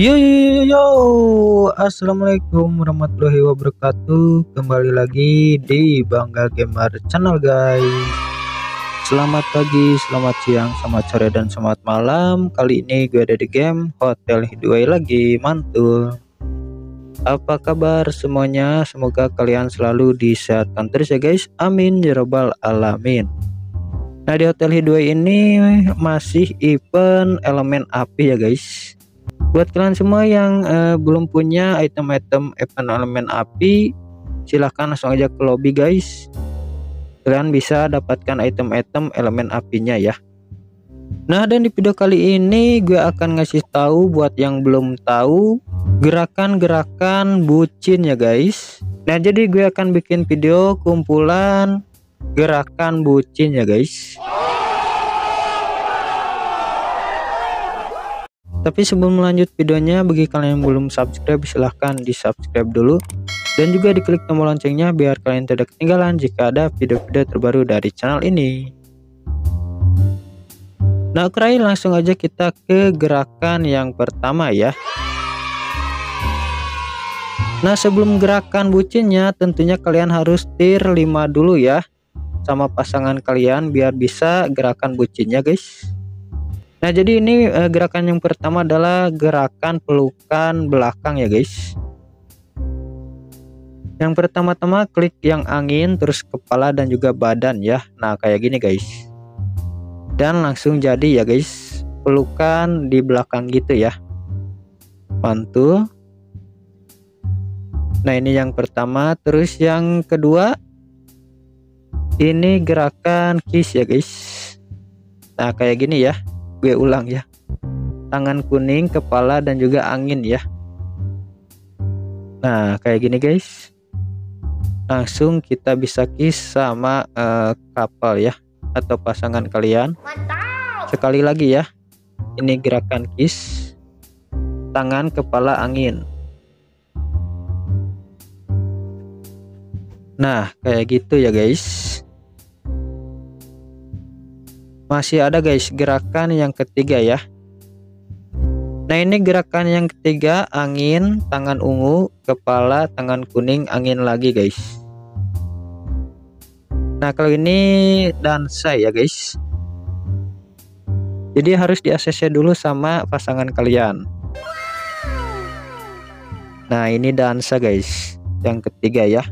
Yo yo yo yo, assalamualaikum warahmatullahi wabarakatuh. Kembali lagi di Bangga Gamer Channel guys. Selamat pagi, selamat siang, selamat sore, dan selamat malam. Kali ini gue ada di game Hotel Hidway lagi, mantul. Apa kabar semuanya? Semoga kalian selalu disehatkan terus ya guys. Amin ya robbal alamin. Nah, di Hotel Hidway ini masih event elemen api ya guys. Buat kalian semua yang belum punya item-item event elemen api, silahkan langsung aja ke lobby guys. Kalian bisa dapatkan item-item elemen apinya ya. Nah, dan di video kali ini gue akan ngasih tahu buat yang belum tahu gerakan-gerakan bucin ya guys. Nah, jadi gue akan bikin video kumpulan gerakan bucin ya guys. Tapi sebelum lanjut videonya, bagi kalian yang belum subscribe, silahkan di subscribe dulu dan juga diklik tombol loncengnya biar kalian tidak ketinggalan jika ada video-video terbaru dari channel ini. Nah, oke, langsung aja kita ke gerakan yang pertama ya. Nah, sebelum gerakan bucinnya tentunya kalian harus tier 5 dulu ya sama pasangan kalian biar bisa gerakan bucinnya guys. Nah, jadi ini gerakan yang pertama adalah gerakan pelukan belakang ya guys. Yang pertama-tama klik yang angin, terus kepala dan juga badan ya. Nah, kayak gini guys. Dan langsung jadi ya guys, pelukan di belakang gitu ya. Mantul. Nah, ini yang pertama. Terus yang kedua, ini gerakan kiss ya guys. Nah, kayak gini ya. Gue ulang ya, tangan kuning, kepala dan juga angin ya. Nah, kayak gini guys, langsung kita bisa kiss sama couple ya atau pasangan kalian. Sekali lagi ya, ini gerakan kiss, tangan, kepala, angin. Nah, kayak gitu ya guys. Masih ada guys gerakan yang ketiga ya. Nah, ini gerakan yang ketiga, angin, tangan ungu, kepala, tangan kuning, angin lagi guys. Nah, kalau ini dansa ya guys. Jadi harus di ACC dulu sama pasangan kalian. Nah, ini dansa guys yang ketiga ya.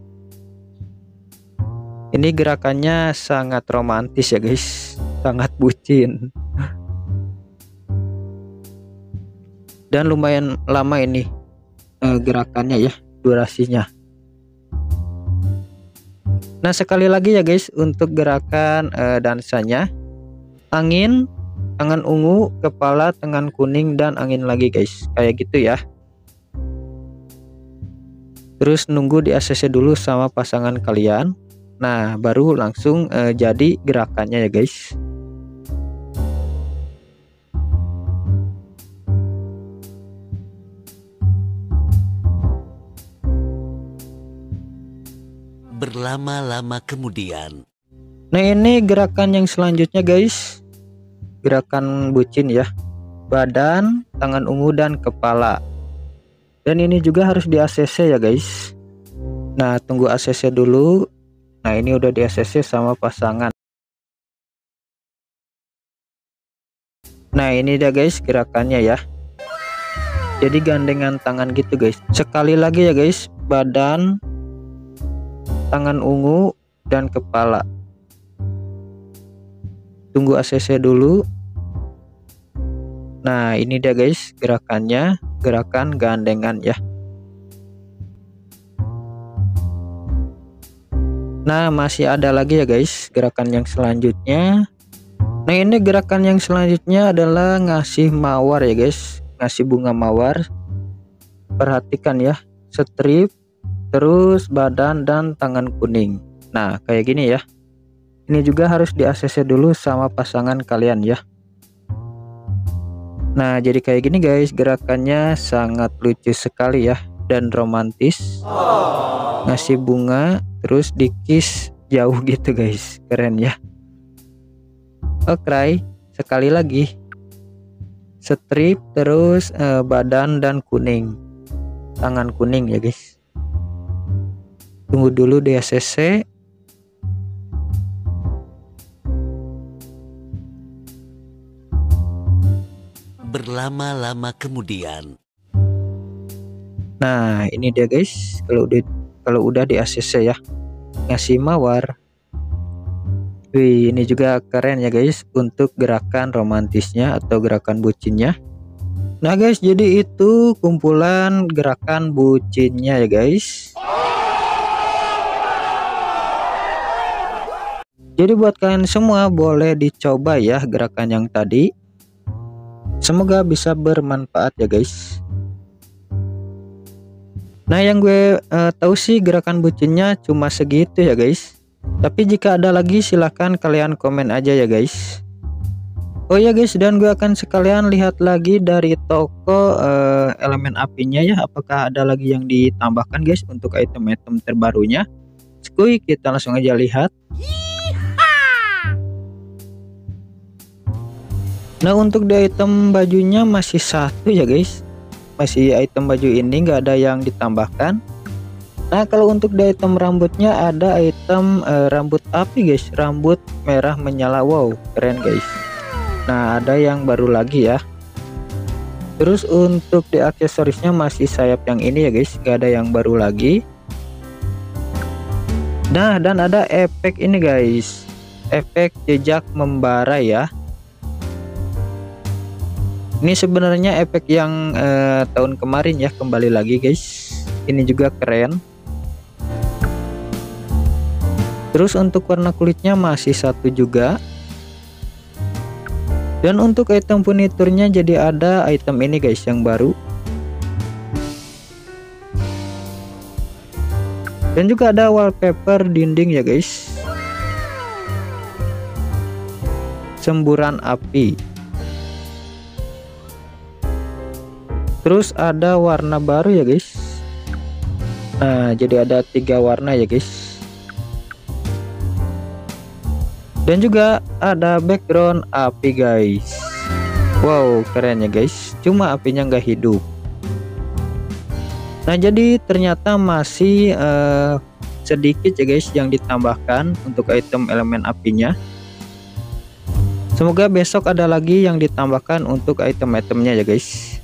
Ini gerakannya sangat romantis ya guys, sangat bucin. Dan lumayan lama ini gerakannya ya, durasinya. Nah, sekali lagi ya guys untuk gerakan dansanya. Angin, tangan ungu, kepala, tangan kuning, dan angin lagi guys. Kayak gitu ya. Terus nunggu di ACC dulu sama pasangan kalian. Nah, baru langsung jadi gerakannya ya guys. Berlama-lama kemudian. Nah, ini gerakan yang selanjutnya guys. Gerakan bucin ya. Badan, tangan ungu, dan kepala. Dan ini juga harus di ACC ya guys. Nah, tunggu ACC dulu. Nah, ini udah di ACC sama pasangan. Nah, ini dia guys gerakannya ya. Jadi gandengan tangan gitu guys. Sekali lagi ya guys, badan, tangan ungu, dan kepala. Tunggu ACC dulu. Nah, ini dia guys gerakannya, gerakan gandengan ya. Nah, masih ada lagi ya guys gerakan yang selanjutnya. Nah, ini gerakan yang selanjutnya adalah ngasih mawar ya guys, ngasih bunga mawar. Perhatikan ya, strip, terus badan dan tangan kuning. Nah, kayak gini ya. Ini juga harus di ACC dulu sama pasangan kalian ya. Nah, jadi kayak gini guys, gerakannya sangat lucu sekali ya dan romantis. Ngasih bunga terus di kiss jauh gitu guys, keren ya. Oke, sekali lagi strip, terus badan dan kuning, tangan kuning ya guys. Tunggu dulu di ACC. Berlama-lama kemudian. Nah ini dia guys, kalau udah di ACC ya, ngasih mawar. Wih, ini juga keren ya guys untuk gerakan romantisnya atau gerakan bucinnya. Nah guys, jadi itu kumpulan gerakan bucinnya ya guys. Jadi buat kalian semua boleh dicoba ya gerakan yang tadi. Semoga bisa bermanfaat ya guys. Nah yang gue tahu sih gerakan bucinnya cuma segitu ya guys. Tapi jika ada lagi silahkan kalian komen aja ya guys. Oh ya guys, dan gue akan sekalian lihat lagi dari toko elemen apinya ya, apakah ada lagi yang ditambahkan guys untuk item-item terbarunya. Skuy, kita langsung aja lihat. Nah untuk di item bajunya masih satu ya guys, masih item baju ini nggak ada yang ditambahkan. Nah kalau untuk di item rambutnya ada item rambut api guys, rambut merah menyala. Wow keren guys. Nah ada yang baru lagi ya. Terus untuk di aksesorisnya masih sayap yang ini ya guys, nggak ada yang baru lagi. Nah dan ada efek ini guys, efek jejak membara ya. Ini sebenarnya efek yang tahun kemarin ya, kembali lagi guys. Ini juga keren. Terus untuk warna kulitnya masih satu juga. Dan untuk item furniturnya jadi ada item ini guys yang baru. Dan juga ada wallpaper dinding ya guys. Semburan api. Terus ada warna baru ya guys. Nah jadi ada 3 warna ya guys. Dan juga ada background api guys. Wow keren ya guys, cuma apinya nggak hidup. Nah jadi ternyata masih sedikit ya guys yang ditambahkan untuk item elemen apinya. Semoga besok ada lagi yang ditambahkan untuk item-itemnya ya guys.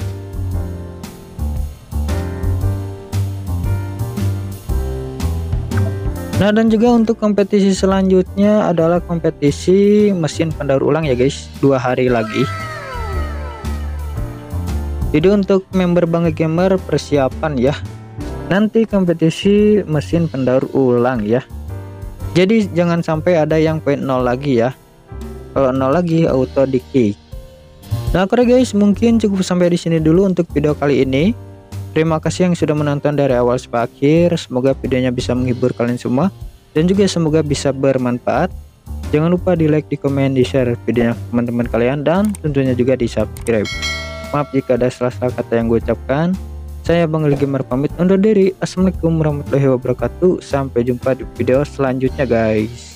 Nah dan juga untuk kompetisi selanjutnya adalah kompetisi mesin pendaur ulang ya guys, 2 hari lagi. Jadi untuk member Bangga Gamer persiapan ya, nanti kompetisi mesin pendaur ulang ya. Jadi jangan sampai ada yang poin 0 lagi ya. Kalau 0 lagi auto di kick. Nah oke guys, mungkin cukup sampai di sini dulu untuk video kali ini. Terima kasih yang sudah menonton dari awal sampai akhir. Semoga videonya bisa menghibur kalian semua dan juga semoga bisa bermanfaat. Jangan lupa di like, di komen, di share videonya ke teman-teman kalian dan tentunya juga di subscribe. Maaf jika ada salah-salah kata yang gue ucapkan. Saya Bang Gamer pamit undur diri. Assalamualaikum warahmatullahi wabarakatuh. Sampai jumpa di video selanjutnya guys.